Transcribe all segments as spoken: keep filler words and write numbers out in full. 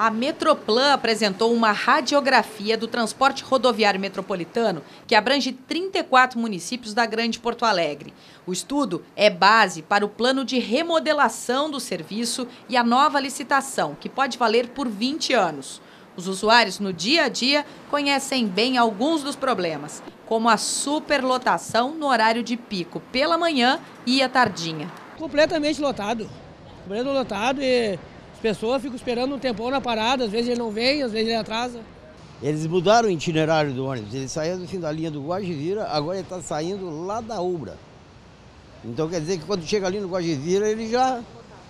A Metroplan apresentou uma radiografia do transporte rodoviário metropolitano que abrange trinta e quatro municípios da Grande Porto Alegre. O estudo é base para o plano de remodelação do serviço e a nova licitação, que pode valer por vinte anos. Os usuários no dia a dia conhecem bem alguns dos problemas, como a superlotação no horário de pico pela manhã e à tardinha. Completamente lotado, completamente lotado e as pessoas ficam esperando um tempão na parada, às vezes ele não vem, às vezes ele atrasa. Eles mudaram o itinerário do ônibus, ele saía do fim da linha do Guajivira, agora ele está saindo lá da Ubra. Então quer dizer que quando chega ali no Guajivira ele já,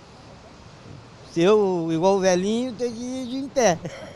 se eu, igual o velhinho, tem que ir de em pé.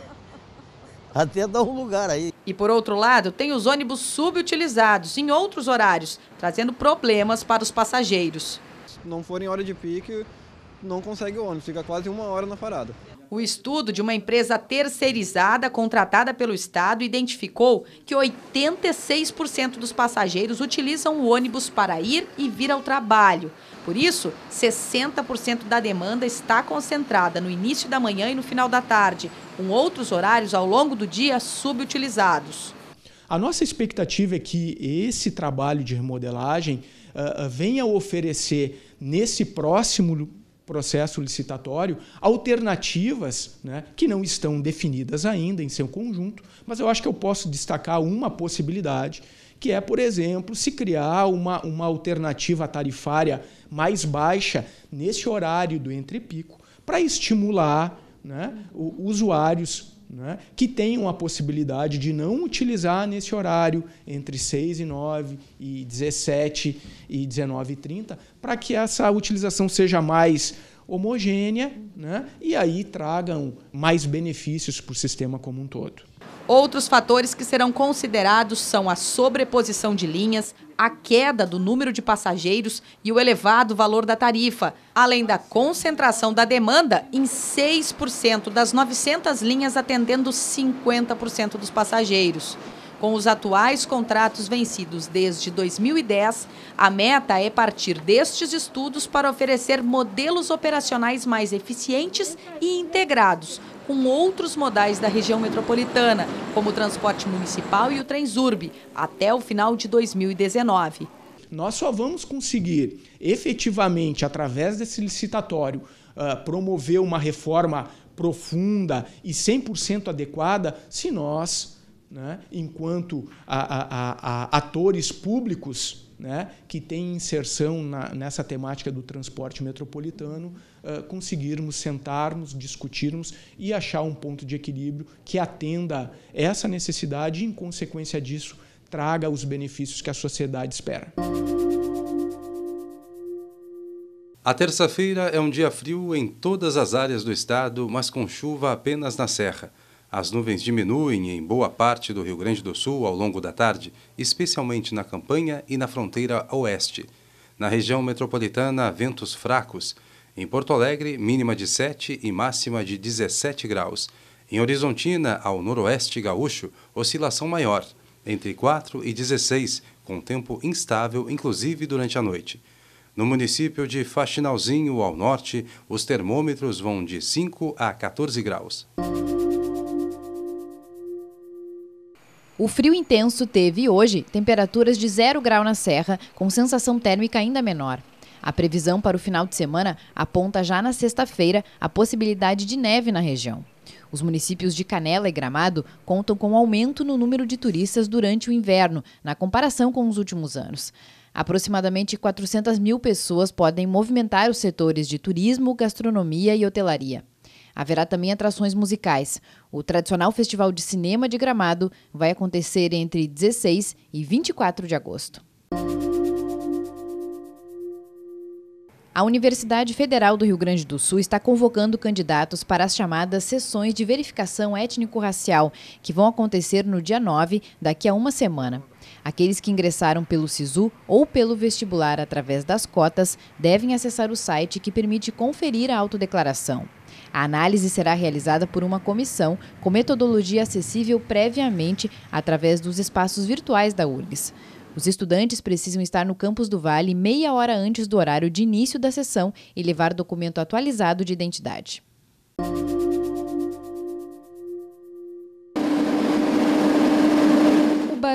Até dar um lugar aí. E por outro lado, tem os ônibus subutilizados em outros horários, trazendo problemas para os passageiros. Se não for em hora de pique, não consegue o ônibus, fica quase uma hora na parada. O estudo de uma empresa terceirizada contratada pelo Estado identificou que oitenta e seis por cento dos passageiros utilizam o ônibus para ir e vir ao trabalho. Por isso, sessenta por cento da demanda está concentrada no início da manhã e no final da tarde, com outros horários ao longo do dia subutilizados. A nossa expectativa é que esse trabalho de remodelagem uh, venha a oferecer, nesse próximo processo licitatório, alternativas, né, que não estão definidas ainda em seu conjunto, mas eu acho que eu posso destacar uma possibilidade, que é, por exemplo, se criar uma, uma alternativa tarifária mais baixa nesse horário do entrepico, para estimular, né, os usuários, né, que tenham a possibilidade de não utilizar nesse horário entre seis e nove e dezessete e dezenove e trinta, para que essa utilização seja mais homogênea, né, e aí tragam mais benefícios para o sistema como um todo. Outros fatores que serão considerados são a sobreposição de linhas, a queda do número de passageiros e o elevado valor da tarifa, além da concentração da demanda em seis por cento das novecentas linhas atendendo cinquenta por cento dos passageiros. Com os atuais contratos vencidos desde dois mil e dez, a meta é partir destes estudos para oferecer modelos operacionais mais eficientes e integrados com outros modais da região metropolitana, como o transporte municipal e o Transurb, até o final de dois mil e dezenove. Nós só vamos conseguir efetivamente, através desse licitatório, uh, promover uma reforma profunda e cem por cento adequada se nós, né, enquanto a, a, a, a atores públicos, né, que têm inserção na, nessa temática do transporte metropolitano, uh, conseguirmos sentarmos, discutirmos e achar um ponto de equilíbrio que atenda essa necessidade e, em consequência disso, traga os benefícios que a sociedade espera. A terça-feira é um dia frio em todas as áreas do estado, mas com chuva apenas na serra. As nuvens diminuem em boa parte do Rio Grande do Sul ao longo da tarde, especialmente na campanha e na fronteira oeste. Na região metropolitana, ventos fracos. Em Porto Alegre, mínima de sete e máxima de dezessete graus. Em Horizontina, ao noroeste gaúcho, oscilação maior, entre quatro e dezesseis, com tempo instável, inclusive durante a noite. No município de Faxinalzinho, ao norte, os termômetros vão de cinco a quatorze graus. O frio intenso teve, hoje, temperaturas de zero grau na Serra, com sensação térmica ainda menor. A previsão para o final de semana aponta já na sexta-feira a possibilidade de neve na região. Os municípios de Canela e Gramado contam com aumento no número de turistas durante o inverno, na comparação com os últimos anos. Aproximadamente quatrocentas mil pessoas podem movimentar os setores de turismo, gastronomia e hotelaria. Haverá também atrações musicais. O tradicional Festival de Cinema de Gramado vai acontecer entre dezesseis e vinte e quatro de agosto. A Universidade Federal do Rio Grande do Sul está convocando candidatos para as chamadas sessões de verificação étnico-racial, que vão acontecer no dia nove, daqui a uma semana. Aqueles que ingressaram pelo SISU ou pelo vestibular através das cotas devem acessar o site que permite conferir a autodeclaração. A análise será realizada por uma comissão com metodologia acessível previamente através dos espaços virtuais da U R G S. Os estudantes precisam estar no Campus do Vale meia hora antes do horário de início da sessão e levar documento atualizado de identidade.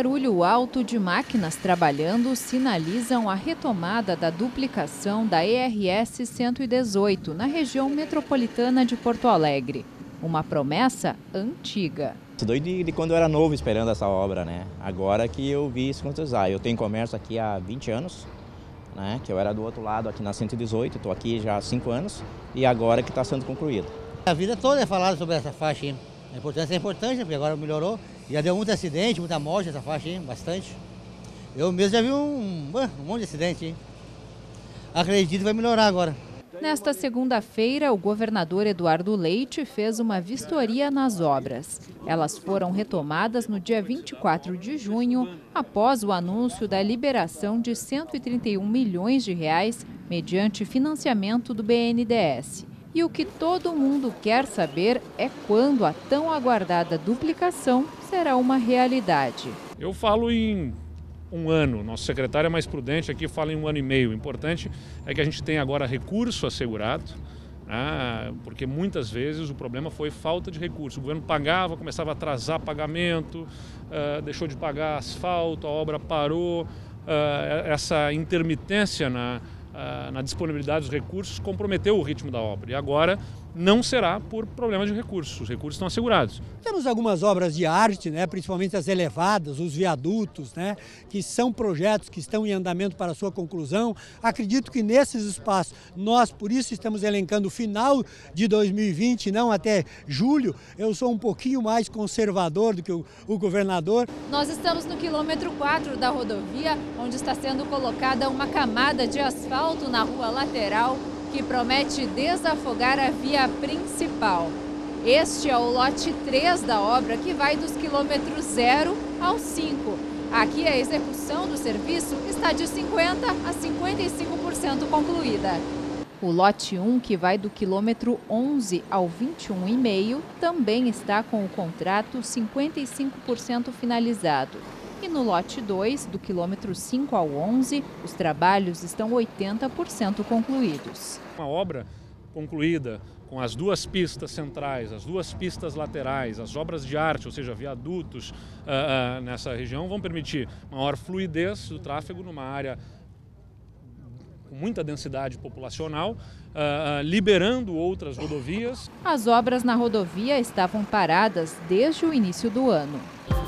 barulho alto de máquinas trabalhando sinalizam a retomada da duplicação da E R S cento e dezoito na região metropolitana de Porto Alegre. Uma promessa antiga. Estou de, de quando eu era novo esperando essa obra, né? Agora que eu vi isso concretizar. Eu tenho comércio aqui há vinte anos, né? Que eu era do outro lado aqui na cento e dezoito, estou aqui já há cinco anos e agora que está sendo concluído. A vida toda é falada sobre essa faixa aí. A importância é importante, porque agora melhorou. Já deu muito acidente, muita morte essa faixa aí, bastante. Eu mesmo já vi um, um monte de acidente aí. Acredito que vai melhorar agora. Nesta segunda-feira, o governador Eduardo Leite fez uma vistoria nas obras. Elas foram retomadas no dia vinte e quatro de junho, após o anúncio da liberação de cento e trinta e um milhões de reais mediante financiamento do B N D E S. E o que todo mundo quer saber é quando a tão aguardada duplicação será uma realidade. Eu falo em um ano, nosso secretário é mais prudente, aqui fala em um ano e meio. O importante é que a gente tenha agora recurso assegurado, né, porque muitas vezes o problema foi falta de recurso. O governo pagava, começava a atrasar pagamento, uh, deixou de pagar asfalto, a obra parou, uh, essa intermitência na Uh, na disponibilidade dos recursos comprometeu o ritmo da obra. E agora não será por problema de recursos, os recursos estão assegurados. Temos algumas obras de arte, né, principalmente as elevadas, os viadutos, né, que são projetos que estão em andamento para a sua conclusão. Acredito que nesses espaços, nós por isso estamos elencando o final de dois mil e vinte, não até julho. Eu sou um pouquinho mais conservador do que o, o governador. Nós estamos no quilômetro quatro da rodovia, onde está sendo colocada uma camada de asfalto na rua lateral, que promete desafogar a via principal. Este é o lote três da obra, que vai dos quilômetros zero ao cinco. Aqui a execução do serviço está de cinquenta a cinquenta e cinco por cento concluída. O lote um, que vai do quilômetro onze ao vinte e um vírgula cinco, também está com o contrato cinquenta e cinco por cento finalizado. E no lote dois, do quilômetro cinco ao onze, os trabalhos estão oitenta por cento concluídos. Uma obra concluída com as duas pistas centrais, as duas pistas laterais, as obras de arte, ou seja, viadutos uh, uh, nessa região, vão permitir maior fluidez do tráfego numa área com muita densidade populacional, uh, uh, liberando outras rodovias. As obras na rodovia estavam paradas desde o início do ano.